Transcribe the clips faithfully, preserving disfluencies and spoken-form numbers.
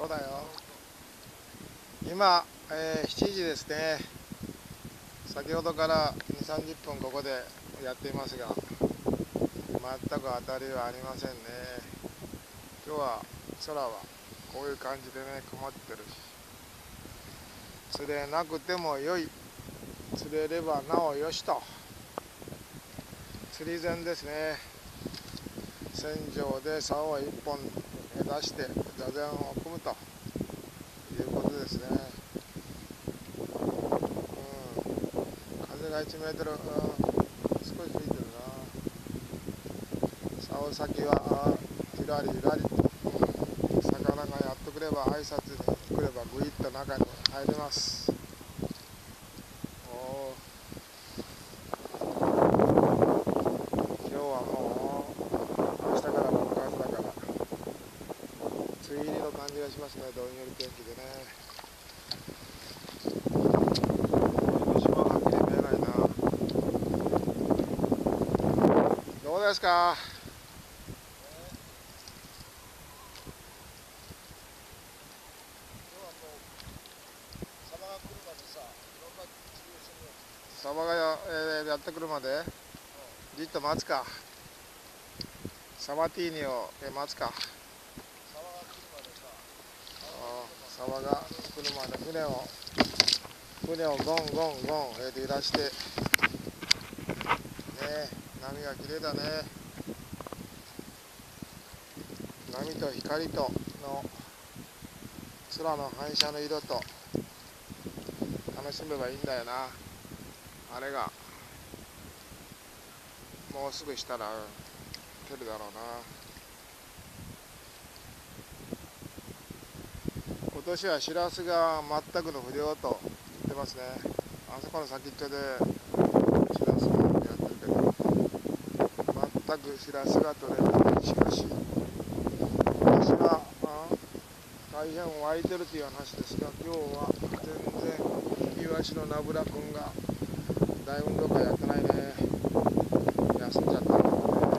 そうだよ。今、えー、しちじですね。先ほどからにじゅう、さんじゅっぷんここでやっていますが、全く当たりはありませんね。今日は空はこういう感じでね、曇ってるし、釣れなくても良い、釣れればなおよしと。釣り線ですね。船上で竿をいっぽん出して座禅を組むということですね。風がいちメートル、うん、少し吹いてるな。竿先はひらりひらりと、魚がやってくれば挨拶に来ればぐいっと中に入れます。お今日はもう明日から爆発だから梅雨入りの感じがしますね。どんより天気でね。どうですか。サバがや、えー、やってくるまでじっと待つか。サバティーニを、えー、待つか。サバが来るまで船を船をゴンゴンゴン、えー、揺らしてね。波が綺麗だね。波と光との空の反射の色と楽しめばいいんだよな。あれがもうすぐしたら来るだろうな。今年はシラスが全くの不良と言ってますね。あそこの先っちょでシラスがやってるけど全くシラスが取れない。しかし今年は大変湧いてるという話ですが、今日は全然イワシのナブラ君が大運動会やってないね。休んじゃったんだろうね。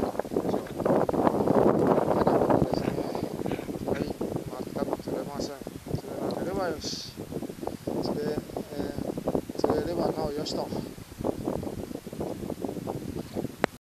ですね。はい、全く釣れません。釣れなければよし。釣れ、えー、釣れればなおよしと。